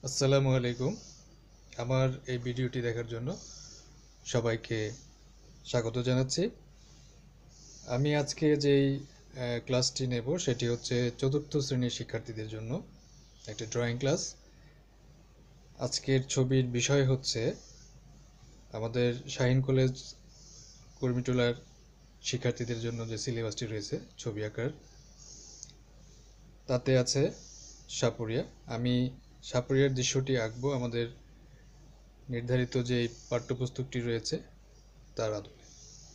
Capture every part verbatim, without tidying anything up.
আসসালামু আলাইকুম। আমার এই ভিডিওটি দেখার জন্য সবাইকে স্বাগত জানাচ্ছি। আমি আজকে যেই আহ, ক্লাসটি নেব সেটি হচ্ছে চতুর্থ শ্রেণীর শিক্ষার্থীদের জন্য একটা ড্রয়িং ক্লাস। আজকের ছবির বিষয় হচ্ছে আমাদের শাহীন কলেজ কুর্মিটোলার শিক্ষার্থীদের জন্য যে সিলেবাসটি রয়েছে ছবি আঁকার, তাতে আছে সাপুরিয়া। আমি সাপুরিয়ার দৃশ্যটি আঁকবো আমাদের নির্ধারিত যে পাঠ্যপুস্তকটি রয়েছে তার আদলে।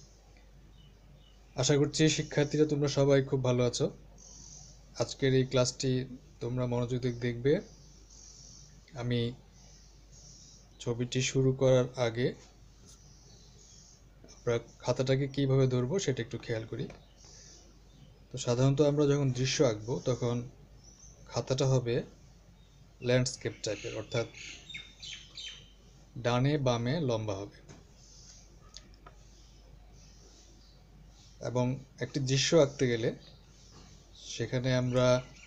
আশা করছি শিক্ষার্থীরা তোমরা সবাই খুব ভালো আছো। আজকের এই ক্লাসটি তোমরা মনোযোগ দিয়ে দেখবে। আমি ছবিটি শুরু করার আগে আমরা খাতাটাকে কিভাবে ধরবো সেটা একটু খেয়াল করি। তো সাধারণত আমরা যখন দৃশ্য আঁকবো তখন খাতাটা হবে ল্যান্ডস্কেপ টাইপের, অর্থাৎ ডানে বামে লম্বা হবে। এবং একটি দৃশ্য আঁকতে গেলে সেখানে আমরা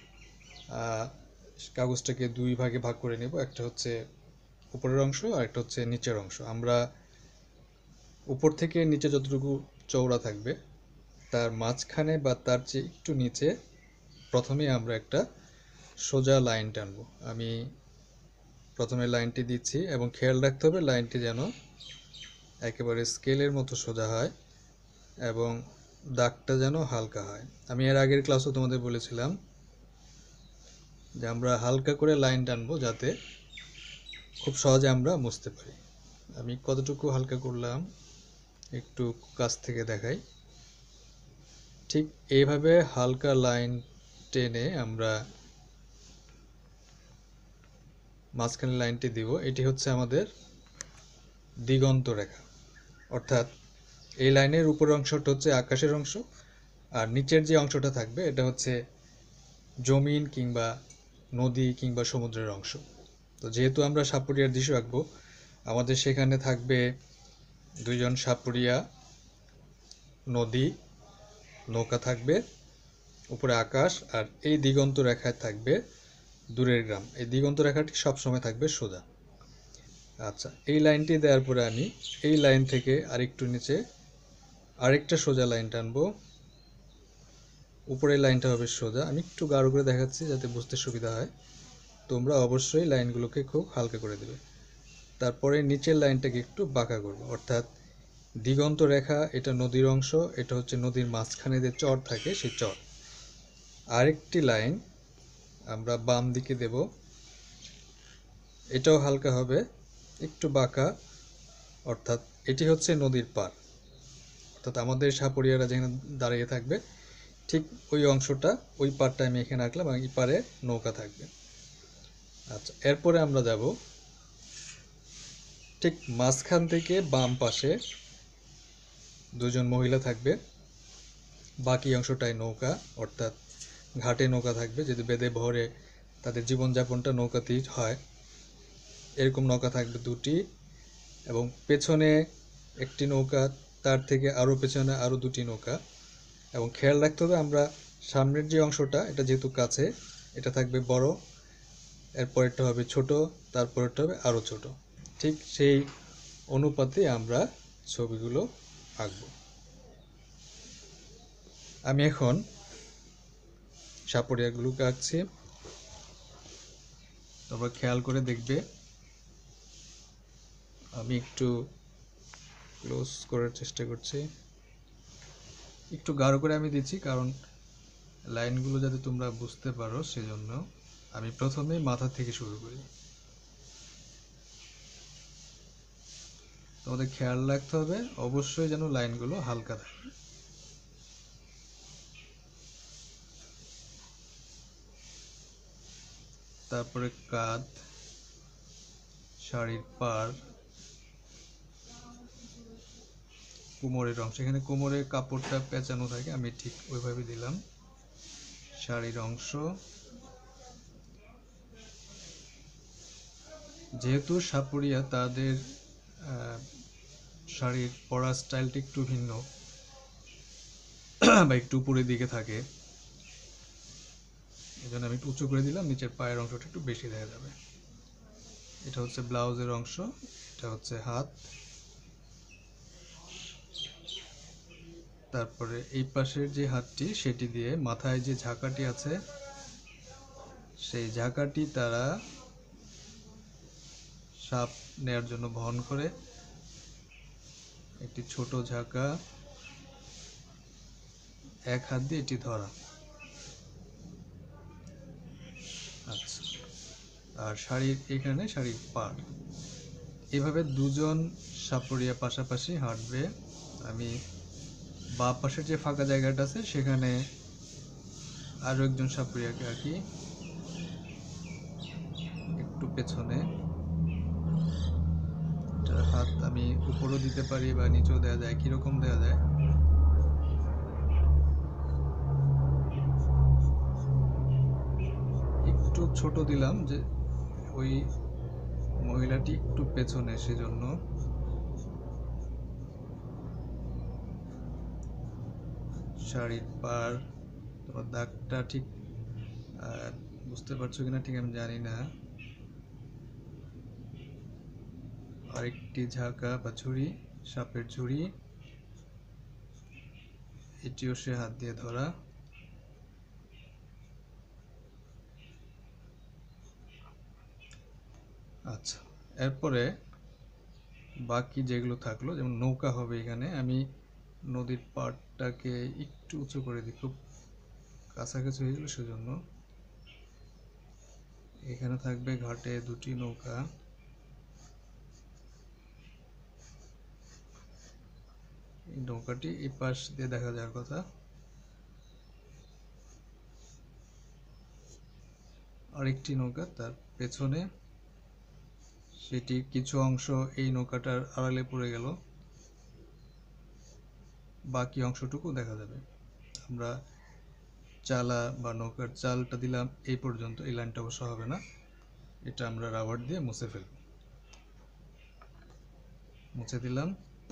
কাগজটাকে দুই ভাগে ভাগ করে নেব। একটা হচ্ছে উপরের অংশ আর একটা হচ্ছে নিচের অংশ। আমরা উপর থেকে নিচে যতটুকু চওড়া থাকবে তার মাঝখানে বা তার চেয়ে একটু নিচে প্রথমে আমরা একটা সোজা লাইন টানবো। আমি প্রথমে লাইনটি দিচ্ছি এবং খেয়াল রাখতে হবে লাইনটি যেন একেবারে স্কেলের মতো সোজা হয় এবং দাগটা যেন হালকা হয়। আমি এর আগের ক্লাসও তোমাদের বলেছিলাম যে আমরা হালকা করে লাইন টানবো যাতে খুব সহজে আমরা মুছতে পারি। আমি কতটুকু হালকা করলাম একটু কাছ থেকে দেখাই। ঠিক এইভাবে হালকা লাইন টেনে আমরা মাঝখানে লাইনটি দিব। এটি হচ্ছে আমাদের দিগন্ত রেখা, অর্থাৎ এই লাইনের উপরের অংশটা হচ্ছে আকাশের অংশ আর নিচের যে অংশটা থাকবে এটা হচ্ছে জমিন কিংবা নদী কিংবা সমুদ্রের অংশ। তো যেহেতু আমরা সাপুরিয়ার দৃশ্য আঁকবো, আমাদের সেখানে থাকবে দুইজন সাপুরিয়া, নদী, নৌকা থাকবে, উপরে আকাশ, আর এই দিগন্ত রেখায় থাকবে দূরের গ্রাম। এই দিগন্ত রেখাটি সবসময় থাকবে সোজা। আচ্ছা, এই লাইনটি দেওয়ার পরে আমি এই লাইন থেকে আরেকটু নিচে আরেকটা সোজা লাইন টানবো। উপরের লাইনটা হবে সোজা। আমি একটু গাঢ় করে দেখাচ্ছি যাতে বুঝতে সুবিধা হয়। তোমরা অবশ্যই লাইনগুলোকে খুব হালকা করে দেবে। তারপরে নিচের লাইনটাকে একটু বাঁকা করবো, অর্থাৎ দিগন্ত রেখা এটা নদীর অংশ, এটা হচ্ছে নদীর মাঝখানে যে চর থাকে সেই চর। আরেকটি লাইন আমরা বাম দিকে দেব, এটাও হালকা হবে, একটু বাঁকা, অর্থাৎ এটি হচ্ছে নদীর পার। অর্থাৎ আমাদের সাপুরিয়ারা যেখানে দাঁড়িয়ে থাকবে ঠিক ওই অংশটা, ওই পারটা আমি এখানে আঁকলাম এবং এই পারে নৌকা থাকবে। আচ্ছা, এরপরে আমরা যাব ঠিক মাঝখান থেকে বাম পাশে দুজন মহিলা থাকবে, বাকি অংশটাই নৌকা, অর্থাৎ ঘাটে নৌকা থাকবে, যদি বেদে ভরে তাদের জীবনযাপনটা নৌকাতেই হয়। এরকম নৌকা থাকবে দুটি এবং পেছনে একটি নৌকা, তার থেকে আরও পেছনে আরও দুটি নৌকা। এবং খেয়াল রাখতে হবে আমরা সামনের যে অংশটা এটা যেহেতু কাছে, এটা থাকবে বড়, এরপরেরটা হবে ছোট, তারপরেরটা হবে আরও ছোট। ঠিক সেই অনুপাতে আমরা ছবিগুলো আঁকব। আমি এখন সাপুরিয়াগুলোকে আঁকছি, তোমরা খেয়াল করে দেখবে। আমি একটু ক্লোজ করার চেষ্টা করছি, একটু গাঢ় করে আমি দিচ্ছি কারণ লাইনগুলো যাতে তোমরা বুঝতে পারো সেজন্য আমি প্রথমে মাথা থেকে শুরু করি। তোমাদের খেয়াল রাখতে হবে অবশ্যই যেন লাইনগুলো হালকা থাকে। তারপরে কাঁধ, শাড়ির পাড়, কোমরের অংশ, এখানে কোমরের কাপড়টা পেঁচানো থাকে, আমি ঠিক ওইভাবে দিলাম। শাড়ির অংশ, যেহেতু সাপুরিয়া তাদের শাড়ির পরা স্টাইলটা একটু ভিন্ন বা একটু উপরের দিকে থাকে, এই জন্য আমি একটু উঁচু করে দিলাম, নিচের পায়ের অংশটা একটু বেশি দেখা যাবে। এটা হচ্ছে ব্লাউজের অংশ, এটা হচ্ছে হাত, তারপরে এই পাশের যে হাতটি সেটি দিয়ে মাথায় যে ঝাঁকাটি আছে সেই ঝাঁকাটি তারা সাপ নেয়ার জন্য বহন করে। একটি ছোট ঝাঁকা, এক হাত দিয়ে এটি ধরা। আচ্ছা, আর শাড়ির এখানে শাড়ির পাড়। এভাবে দুজন সাপুরিয়া পাশাপাশি হাঁটবে। আমি বাঁ পাশের যে ফাঁকা জায়গাটা আছে সেখানে আরো একজন সাপুরিয়াকে আঁকি একটু পেছনে। এটার হাত আমি উপরও দিতে পারি বা নিচেও দেওয়া যায়, কিরকম দেওয়া যায়। একটু ছোট দিলাম যে ওই মহিলাটি একটু পেছনে, সেজন্য। শাড়ির পাড়, তোমার দাগটা ঠিক বুঝতে পারছো কিনা ঠিক আমি জানি না। আরেকটি ঝাঁকা বা ঝুড়ি, সাপের ঝুড়ি, এটিও সে হাত দিয়ে ধরা। আচ্ছা, এরপরে বাকি যেগুলো থাকলো, যেমন নৌকা হবে এখানে, আমি নদীর পাড়টাকে একটু উঁচু করে দিই, খুব কাছাকাছি হয়ে গেল সেজন্য। এখানে থাকবে ঘাটে দুটি নৌকা। এই নৌকাটি এই পাশ দিয়ে দেখা যাওয়ার কথা। আরেকটি নৌকা তার পেছনে, সেটি কিছু অংশ এই নৌকাটার আড়ালে পড়ে গেল, বাকি অংশটুকু দেখা যাবে। আমরা চালা বা নৌকার চালটা দিলাম এই পর্যন্ত, এই লাইনটা অবশ্য হবে না, এটা আমরা রাবার দিয়ে মুছে ফেলব। মুছে দিলাম।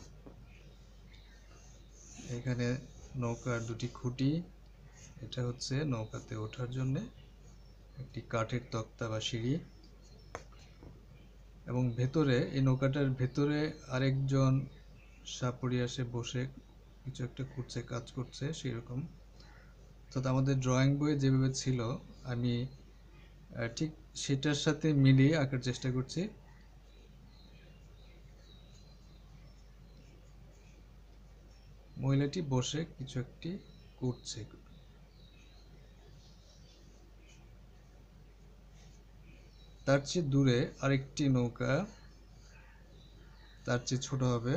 এখানে নৌকার দুটি খুঁটি, এটা হচ্ছে নৌকাতে ওঠার জন্য একটি কাঠের তক্তা বা সিঁড়ি, এবং ভেতরে এই নৌকাটার ভেতরে আরেকজন সাপুরিয়া সে বসে কিছু একটা করছে, কাজ করছে সেরকম। তো আমাদের ড্রয়িং বইয়ে যেভাবে ছিল আমি ঠিক সেটার সাথে মিলিয়ে আঁকার চেষ্টা করছি। মহিলাটি বসে কিছু একটি করছে। তার চেয়ে দূরে আরেকটি নৌকা, তার চেয়ে ছোট হবে,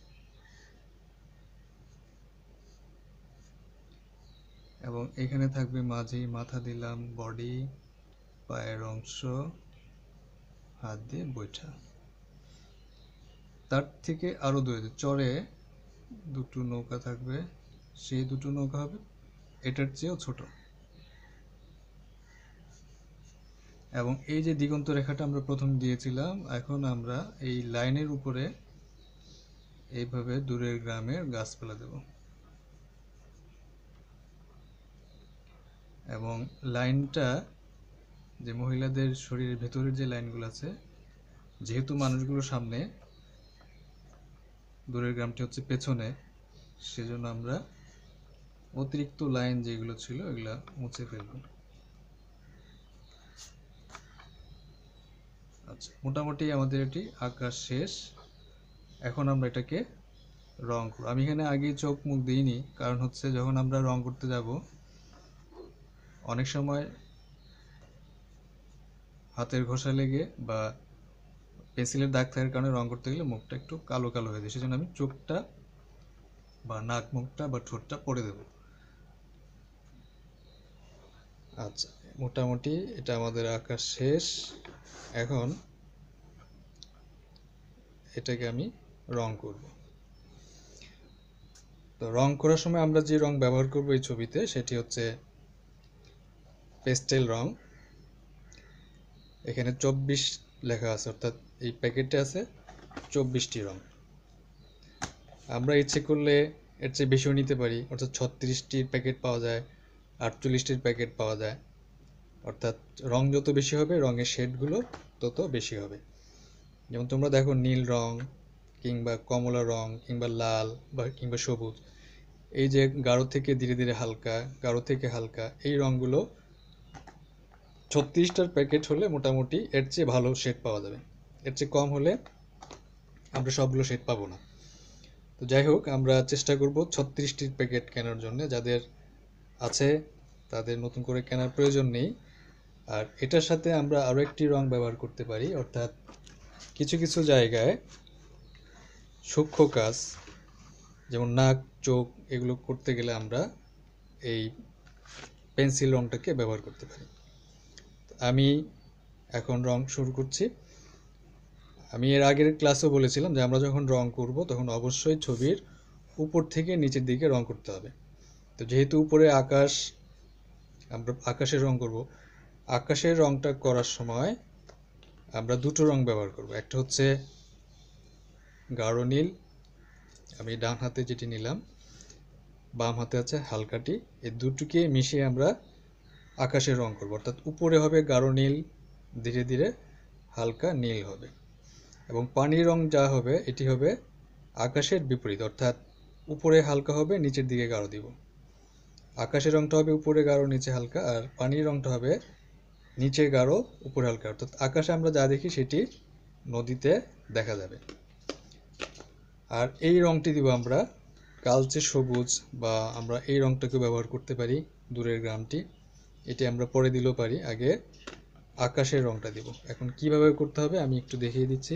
এবং এখানে থাকবে মাঝি, মাথা দিলাম, বডি, পায়ের অংশ, হাত দিয়ে বৈঠা। তার থেকে আরো দূরে চরে দুটো নৌকা থাকবে, সেই দুটো নৌকা হবে এটার চেয়েও ছোট। এবং এই যে দিগন্ত রেখাটা আমরা প্রথম দিয়েছিলাম, এখন আমরা এই লাইনের উপরে এইভাবে দূরের গ্রামের গাছপালা দেব, এবং লাইনটা যে মহিলাদের শরীরের ভেতরের যে লাইনগুলো আছে, যেহেতু মানুষগুলো সামনে, দূরের গ্রামটি হচ্ছে পেছনে, সেজন্য আমরা অতিরিক্ত লাইন যেগুলো ছিল এগুলা মুছে ফেলব। আচ্ছা, মোটামুটি আমাদের এটি আঁকা শেষ। এখন আমরা এটাকে রং করব। আমি এখানে আগে চোখ মুখ দিইনি, কারণ হচ্ছে যখন আমরা রং করতে যাব অনেক সময় হাতের ঘষা লেগে বা পেন্সিলের দাগ থাকার কারণে রং করতে গেলে মুখটা একটু কালো কালো হয়ে যায়, সেজন্য আমি চোখটা বা নাক মুখটা বা ঠোঁটটা পরে দেব। আচ্ছা, মোটামুটি এটা আমাদের আঁকা শেষ। এখন এটাকে আমি রং করব। তো রং করার সময় আমরা যে রং ব্যবহার করব এই ছবিতে, সেটি হচ্ছে পেস্টেল রং। এখানে চব্বিশ লেখা আছে, অর্থাৎ এই প্যাকেটে আছে চব্বিশটি রং। আমরা ইচ্ছে করলে এর চেয়ে বেশিও নিতে পারি, অর্থাৎ ছত্রিশটির প্যাকেট পাওয়া যায়, আটচল্লিশটির প্যাকেট পাওয়া যায়। অর্থাৎ রং যত বেশি হবে রঙের শেডগুলো তত বেশি হবে। যেমন তোমরা দেখো নীল রং কিংবা কমলা রং কিংবা লাল বা কিংবা সবুজ, এই যে গাঢ় থেকে ধীরে ধীরে হালকা, গাঢ় থেকে হালকা, এই রংগুলো ছত্রিশটার প্যাকেট হলে মোটামুটি এর চেয়ে ভালো শেড পাওয়া যাবে। এর চেয়ে কম হলে আমরা সবগুলো শেড পাবো না। তো যাই হোক, আমরা চেষ্টা করব ছত্রিশটির প্যাকেট কেনার জন্য। যাদের আছে তাদের নতুন করে কেনার প্রয়োজন নেই। আর এটার সাথে আমরা আরও একটি রং ব্যবহার করতে পারি, অর্থাৎ কিছু কিছু জায়গায় সূক্ষ্ম কাজ যেমন নাক, চোখ এগুলো করতে গেলে আমরা এই পেন্সিল রংটাকে ব্যবহার করতে পারি। আমি এখন রং শুরু করছি। আমি এর আগের ক্লাসেও বলেছিলাম যে আমরা যখন রং করব তখন অবশ্যই ছবির উপর থেকে নিচের দিকে রং করতে হবে। তো যেহেতু উপরে আকাশ, আমরা আকাশের রং করব, আকাশের রংটা করার সময় আমরা দুটো রং ব্যবহার করব। একটা হচ্ছে গাঢ় নীল, আমি ডান হাতে যেটি নিলাম, বাম হাতে আছে হালকাটি, এই দুটোকে মিশিয়ে আমরা আকাশের রং করব। অর্থাৎ উপরে হবে গাঢ় নীল, ধীরে ধীরে হালকা নীল হবে। এবং পানির রং যা হবে এটি হবে আকাশের বিপরীত, অর্থাৎ উপরে হালকা হবে, নিচের দিকে গাঢ় দিব। আকাশের রংটা হবে উপরে গাঢ়, নিচে হালকা, আর পানির রংটা হবে নিচে গাঢ়, উপরে হালকা। অর্থাৎ আকাশে আমরা যা দেখি সেটি নদীতে দেখা যাবে। আর এই রংটি দিব আমরা কালচে সবুজ, বা আমরা এই রংটাকে ব্যবহার করতে পারি দূরের গ্রামটি, এটি আমরা পরে দিলেও পারি। আগে আকাশের রংটা দিব। এখন কিভাবে করতে হবে আমি একটু দেখিয়ে দিচ্ছি।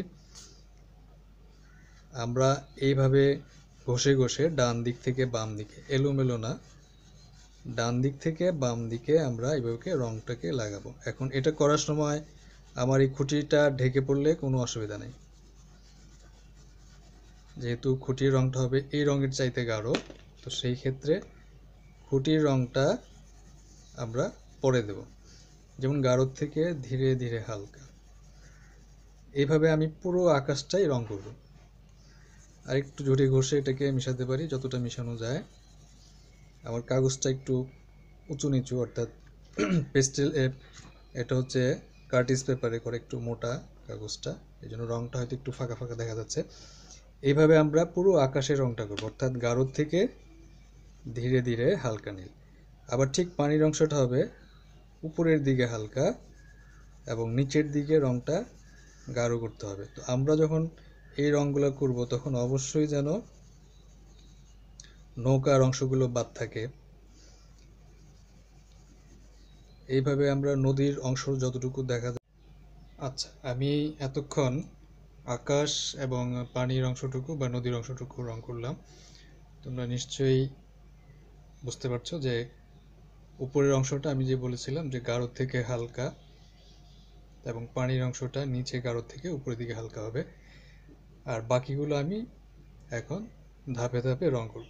আমরা এইভাবে ঘষে ঘষে ডান দিক থেকে বাম দিকে, এলোমেলো না, ডান দিক থেকে বাম দিকে আমরা এইভাবে রংটাকে লাগাবো। এখন এটা করার সময় আমার এই খুঁটিটা ঢেকে পড়লে কোনো অসুবিধা নেই, যেহেতু খুঁটির রংটা হবে এই রঙের চাইতে গাঢ়, তো সেই ক্ষেত্রে খুঁটির রংটা আমরা পরে দেব। যেমন গাঢ় থেকে ধীরে ধীরে হালকা, এইভাবে আমি পুরো আকাশটাই রং করব। আর একটু ঝুড়ি ঘষে এটাকে মিশাতে পারি যতটা মিশানো যায়। আমার কাগজটা একটু উঁচু নিচু, অর্থাৎ পেস্টেল, এটা হচ্ছে কার্টিস পেপারে করে একটু মোটা কাগজটা, এই জন্য রংটা হয়তো একটু ফাঁকা ফাঁকা দেখা যাচ্ছে। এইভাবে আমরা পুরো আকাশের রংটা করব, অর্থাৎ গাঢ় থেকে ধীরে ধীরে হালকা নীল। আবার ঠিক পানির অংশটা হবে উপরের দিকে হালকা এবং নিচের দিকে রংটা গাঢ় করতে হবে। তো আমরা যখন এই রংগুলো করব তখন অবশ্যই যেন নৌকার অংশগুলো বাদ থাকে। এইভাবে আমরা নদীর অংশ যতটুকু দেখা যায়। আচ্ছা, আমি এতক্ষণ আকাশ এবং পানির অংশটুকু বা নদীর অংশটুকু রং করলাম। তোমরা নিশ্চয়ই বুঝতে পারছো যে উপরের অংশটা আমি যে বলেছিলাম যে গাঢ় থেকে হালকা, এবং পানির অংশটা নিচে গাঢ় থেকে উপরের দিকে হালকা হবে। আর বাকিগুলো আমি এখন ধাপে ধাপে রং করব।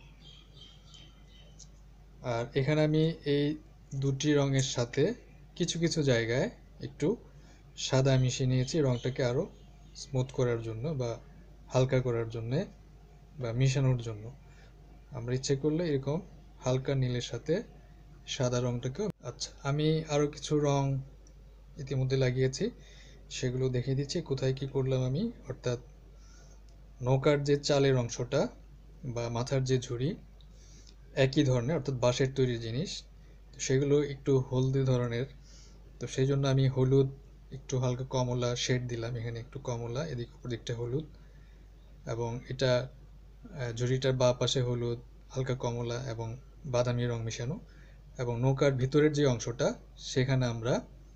আর এখানে আমি এই দুটি রঙের সাথে কিছু কিছু জায়গায় একটু সাদা মিশিয়ে নিয়েছি, রংটাকে আরও স্মুথ করার জন্য বা হালকা করার জন্যে বা মিশানোর জন্য। আমরা ইচ্ছে করলে এরকম হালকা নীলের সাথে সাদা রংটাকেও। আচ্ছা, আমি আরও কিছু রং ইতিমধ্যে লাগিয়েছি, সেগুলো দেখিয়ে দিচ্ছি কোথায় কি করলাম আমি। অর্থাৎ নৌকার যে চালের অংশটা বা মাথার যে ঝুড়ি একই ধরনের, অর্থাৎ বাঁশের তৈরি জিনিস, তো সেগুলো একটু হলদে ধরনের। তো সেই জন্য আমি হলুদ, একটু হালকা কমলা শেড দিলাম, এখানে একটু কমলা, এদিক উপর দিকটা হলুদ, এবং এটা ঝুড়িটার বাঁ পাশে হলুদ, হালকা কমলা এবং বাদামি রং মেশানো। এবং নৌকার ভিতরের যে অংশটা সেখানে আমরা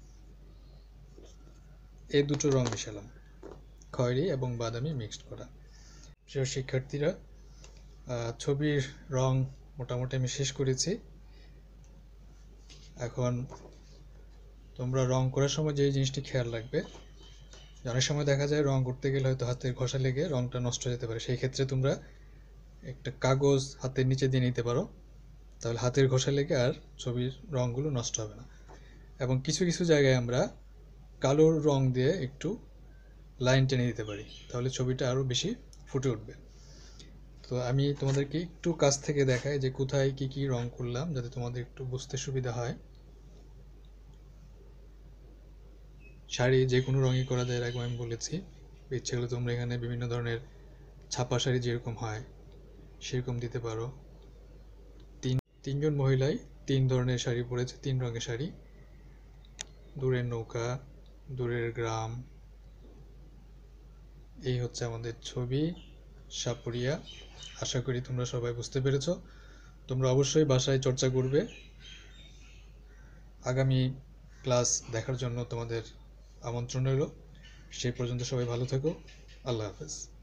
এই দুটো রং মেশালাম, খয়েরি এবং বাদামি মিক্সড করা। প্রিয় শিক্ষার্থীরা, ছবির রং মোটামুটি আমি শেষ করেছি। এখন তোমরা রং করার সময় যে জিনিসটি খেয়াল রাখবে, অনেক সময় দেখা যায় রং করতে গেলে হয়তো হাতের ঘষা লেগে রংটা নষ্ট হয়ে যেতে পারে। সেই ক্ষেত্রে তোমরা একটা কাগজ হাতের নিচে দিয়ে নিতে পারো, তাহলে হাতের ঘষা লেগে আর ছবির রঙগুলো নষ্ট হবে না। এবং কিছু কিছু জায়গায় আমরা কালো রং দিয়ে একটু লাইন টেনে দিতে পারি, তাহলে ছবিটা আরও বেশি ফুটে উঠবে। তো আমি তোমাদেরকে একটু কাছ থেকে দেখাই যে কোথায় কি কি রং করলাম, যাতে তোমাদের একটু বুঝতে সুবিধা হয়। শাড়ি যে কোনো রঙই করা যায়, এরকম আমি বলেছি। ইচ্ছে হলে তোমরা এখানে বিভিন্ন ধরনের ছাপা শাড়ি যেরকম হয় সেরকম দিতে পারো। তিন তিনজন মহিলাই তিন ধরনের শাড়ি পরেছে, তিন রঙের শাড়ি। দূরের নৌকা, দূরের গ্রাম, এই হচ্ছে আমাদের ছবি সাপুরিয়া। আশা করি তোমরা সবাই বুঝতে পেরেছো। তোমরা অবশ্যই বাসায় চর্চা করবে। আগামী ক্লাস দেখার জন্য তোমাদের আমন্ত্রণ রইল। সেই পর্যন্ত সবাই ভালো থেকো। আল্লাহ হাফেজ।